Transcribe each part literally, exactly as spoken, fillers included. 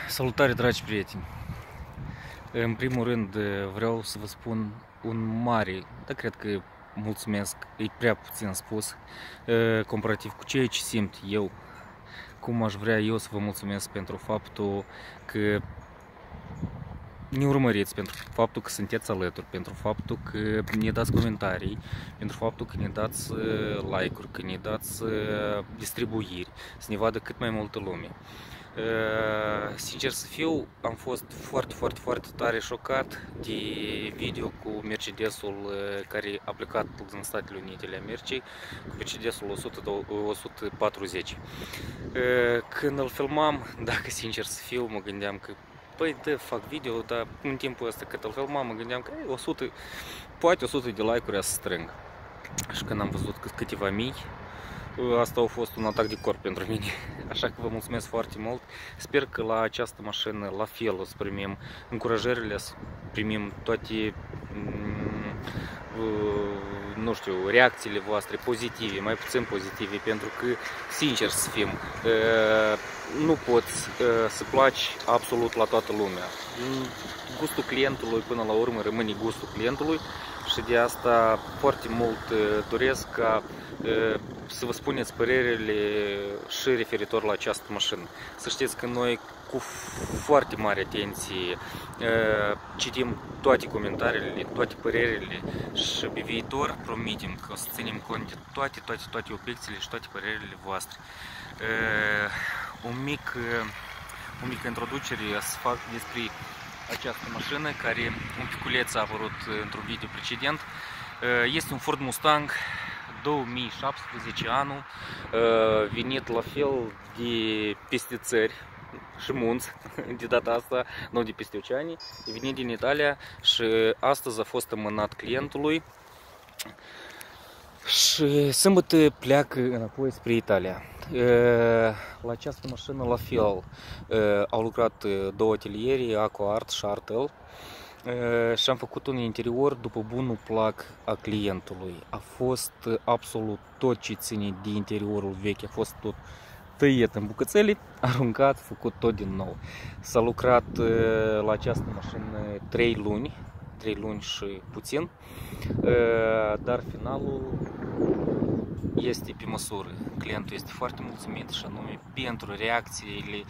Salutare, dragi prieteni! În primul rând vreau să vă spun un mare, dar cred că mulțumesc, e prea puțin spus, comparativ cu ceea ce simt eu, cum aș vrea eu să vă mulțumesc pentru faptul că ne urmăriți, pentru faptul că sunteți alături, pentru faptul că ne dați comentarii, pentru faptul că ne dați like-uri, că ne dați distribuiri, să ne vadă cât mai multă lume. Sincer să fiu, am fost foarte, foarte, foarte tare șocat de video cu Mercedesul care a plecat din Statele Unite ale Americii, cu Mercedesul o sută patruzeci. Când îl filmam, dacă sincer să fiu, mă gândeam că păi da, fac video, dar în timpul ăsta cât îl filmam, mă gândeam că o sută, poate o sută de like-uri să strâng. Și când am văzut câteva mii, asta a fost un atac de corp pentru mine, așa că vă mulțumesc foarte mult. Sper că la această mașină la fel o să primim încurajările, să primim toate, nu știu, reacțiile voastre pozitive, mai puțin pozitive, pentru că, sincer să fim, nu poți să placi absolut la toată lumea. Gustul clientului până la urmă rămâne gustul clientului și de asta foarte mult doresc ca să vă spuneți părerile și referitor la această mașină. Să știți că noi cu foarte mare atenție citim toate comentariile, toate părerile și pe viitor promitem că o să ținem cont de toate, toate, toate obiecțiile și toate părerile voastre. Un mic, o mică introducere să fac despre această mașină care un piculeț a apărut într-un video precedent. Este un Ford Mustang două mii șaptesprezece anul, venit la fel de peste țări și munți, de data asta, nu de peste oceanii, venit din Italia și astăzi a fost amânat clientului și sâmbătă pleacă înapoi spre Italia. La această mașină la fel au lucrat două ateliere, AquaArt și Artel, și am făcut un interior după bunul plac a clientului. A fost absolut tot ce ține de interiorul vechi, a fost tot tăiet în bucățele, aruncat, făcut tot din nou. S-a lucrat la această mașină trei luni, trei luni și puțin, dar finalul este pe măsură. Clientul este foarte mulțumit și anume pentru reacțiile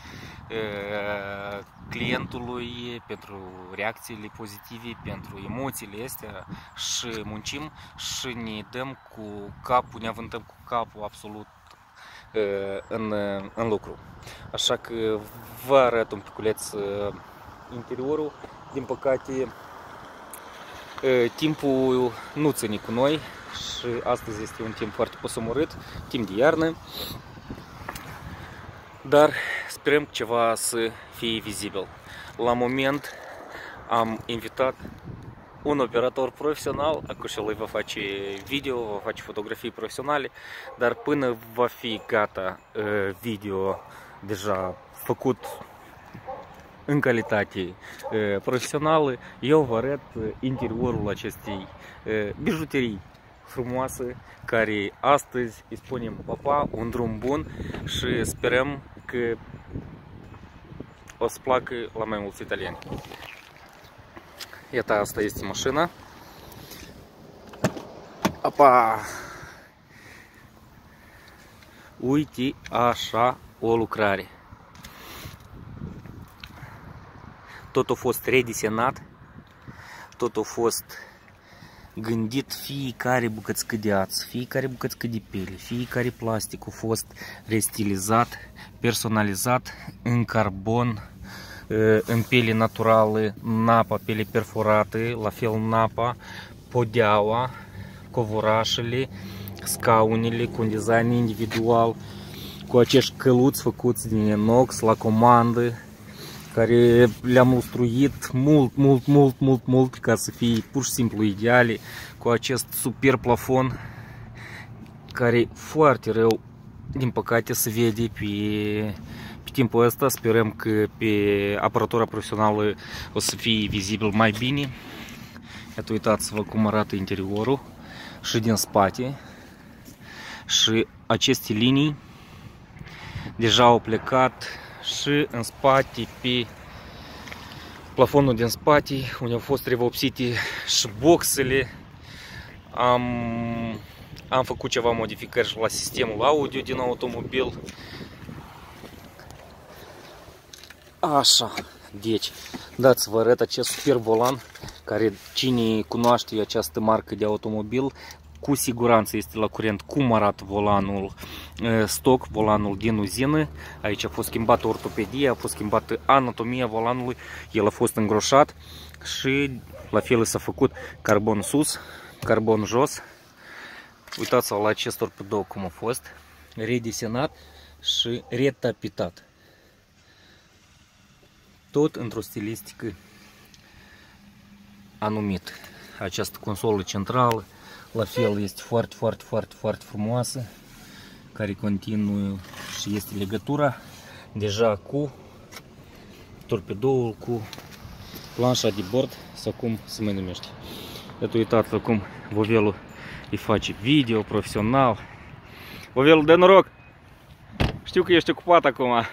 clientului, pentru reacțiile pozitive, pentru emoțiile astea și muncim și ne dăm cu capul, ne avântăm cu capul absolut în, în lucru. Așa că vă arăt un piculeț interiorul. Din păcate timpul nu ține cu noi și astăzi este un timp foarte posomorât, timp de iarnă, dar sperăm ceva să fie vizibil. La moment am invitat un operator profesional, acum și el va face video, va face fotografii profesionale, dar până va fi gata video deja făcut în calitate profesională, eu vă arăt interiorul acestei bijuterii frumoase, care astăzi îi spunem papa, un drum bun și sperăm că o să placă la mai mulți italieni. Iată, asta este mașina. Apa! Uite așa o lucrare. Tot a fost redesenat, tot a fost gândit fiecare bucățică de aț, fiecare bucățică de piele, fiecare plastic a fost restilizat, personalizat în carbon, în piele naturală, napa, piele perforată, la fel napa, podeaua, covorașele, scaunele cu un design individual, cu acești căluți făcuți din inox la comandă, care le-am lustruit mult, mult, mult, mult, mult ca să fie pur și simplu ideale, cu acest super plafon care foarte rău, din păcate, se vede pe, pe timpul ăsta. Sperăm că pe aparatura profesională o să fie vizibil mai bine. Iată, uitați-vă cum arată interiorul și din spate. Și aceste linii deja au plecat și în spate, pe plafonul din spate, unde au fost revopsite și boxele, am, am făcut ceva modificări și la sistemul audio din automobil. Așa, deci, dați să vă arăt acest super volan, care cine cunoaște această marcă de automobil, cu siguranță este la curent cum arată volanul stock, volanul din uzină. Aici a fost schimbată ortopedia, a fost schimbată anatomia volanului, el a fost îngroșat și la fel s-a făcut carbon sus, carbon jos. Uitați-vă la acest torpedou cum a fost redesenat și retapitat. Tot într-o stilistică anumită. Această consolă centrală la fel este foarte, foarte, foarte, foarte frumoasă, care continuă și este legătura deja cu torpedoul, cu planșa de bord, sau cum se mai numește. Iată, uitați-vă cum Vovelul îi face video profesional. Vovelul, dă noroc! Știu că ești ocupat acum.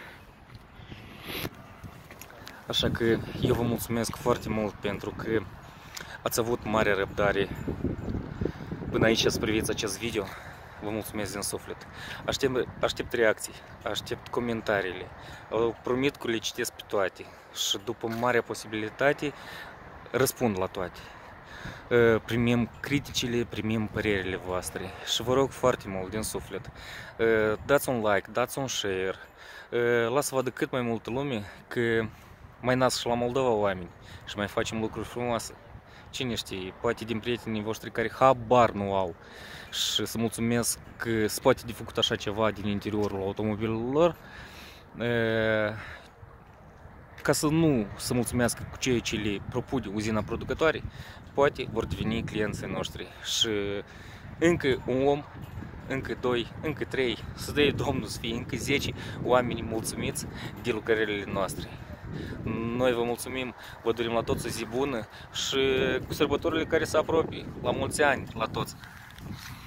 Așa că eu vă mulțumesc foarte mult pentru că ați avut mare răbdare până aici să priviți acest video. Vă mulțumesc din suflet. Aștept, aștept reacții, aștept comentariile. Promit că le citesc pe toate și după marea posibilitate răspund la toate. Primim criticile, primim părerile voastre și vă rog foarte mult din suflet, dați un like, dați un share, lasă să vadă cât mai multă lume că mai nasc și la Moldova oameni și mai facem lucruri frumoase. Cine știe, poate din prietenii voștri care habar nu au și să mulțumesc că se poate de făcut așa ceva din interiorul automobilului lor, ca să nu să mulțumească cu ceea ce le propune uzina producătoare, poate vor deveni clienții noștri și încă un om, încă doi, încă trei, să dea Domnul să fie încă zece oameni mulțumiți de lucrările noastre. Noi vă mulțumim, vă dorim la toți o zi bună și cu sărbătorile care se apropie, la mulți ani la toți!